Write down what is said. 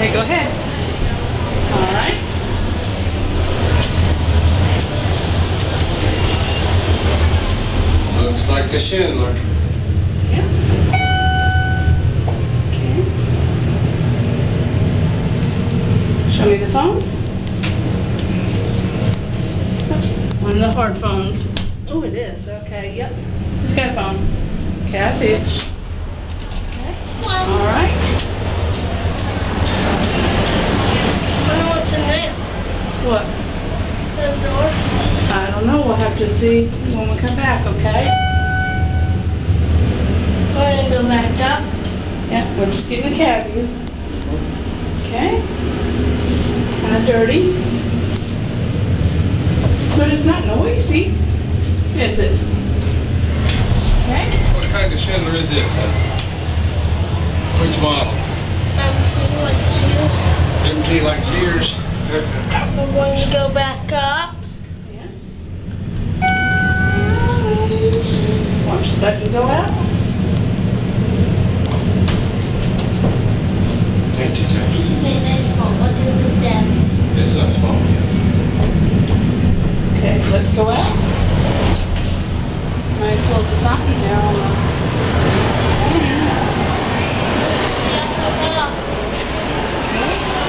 Okay, go ahead. All right. Looks like the Schindler. Yeah. Okay. Show me the phone. One of the hard phones. Oh, it is. Okay. Yep. Who's got a phone? Okay, I see it. Okay. All right. I don't know what's in there. What? The door. I don't know. We'll have to see when we come back. Okay. We're gonna go back up. Yeah. We're just getting a cab view. Okay. Kind of dirty. But it's not noisy, is it? Okay. What kind of Schindler is this? Which model? MT like Sears. We're going to go back up. Yeah. Watch the button go out. This is a nice phone. What does this stand? It's not small yet. Okay, let's go out. Might as well put something there on the... This is the up. Okay.